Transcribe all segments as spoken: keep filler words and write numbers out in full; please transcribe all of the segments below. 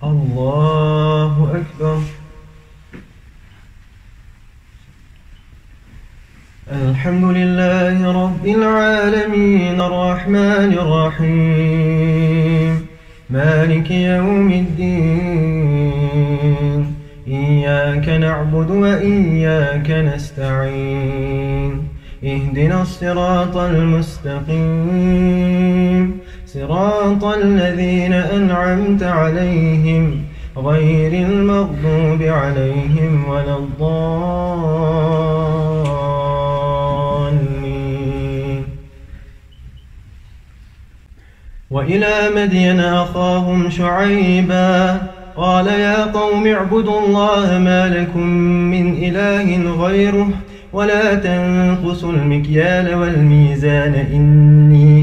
الله أكبر. الحمد لله رب العالمين الرحمن الرحيم مالك يوم الدين إياك نعبد وإياك نستعين اهدنا الصراط المستقيم صراط الذين أنعمت عليهم غير المغضوب عليهم ولا الضالين. وإلى مدين أخاهم شعيبا قال يا قوم اعبدوا الله ما لكم من إله غيره ولا تنقصوا المكيال والميزان إني,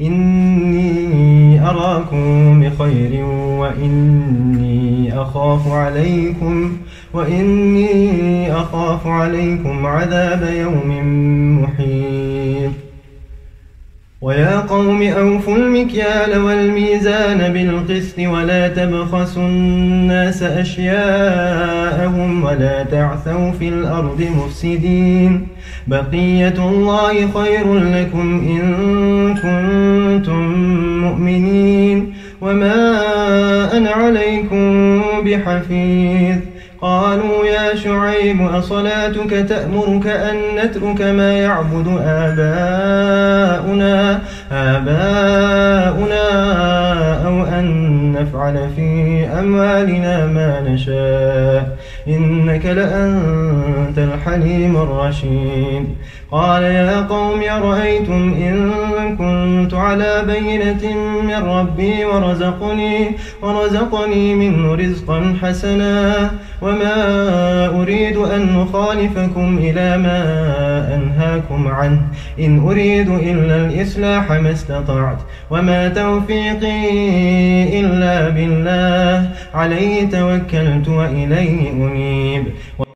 إني أراكم بخير وإني أخاف عليكم وإني أخاف عليكم عذاب يوم محيط. ويا قوم أوفوا المكيال والميزان بالقسط ولا تبخسوا الناس أشياءهم ولا تعثوا في الأرض مفسدين بقية الله خير لكم إن كنتم مؤمنين وما أنا عليكم بحفيظ. قالوا يا شعيب أصلاتك تأمرك أن نترك ما يعبد آباؤنا آباؤنا أو أن نفعل في أموالنا ما نشاء إنك لأنت الحليم الرشيد. قال يا قوم أرأيتم إن كنت على بينة من ربي ورزقني, ورزقني منه رزقا حسنا وما أريد أن أخالفكم إلى ما أنهاكم عنه إن أريد إلا الإصلاح ما استطعت وما توفيقي إلا بالله عليه توكلت وإليه أنيب.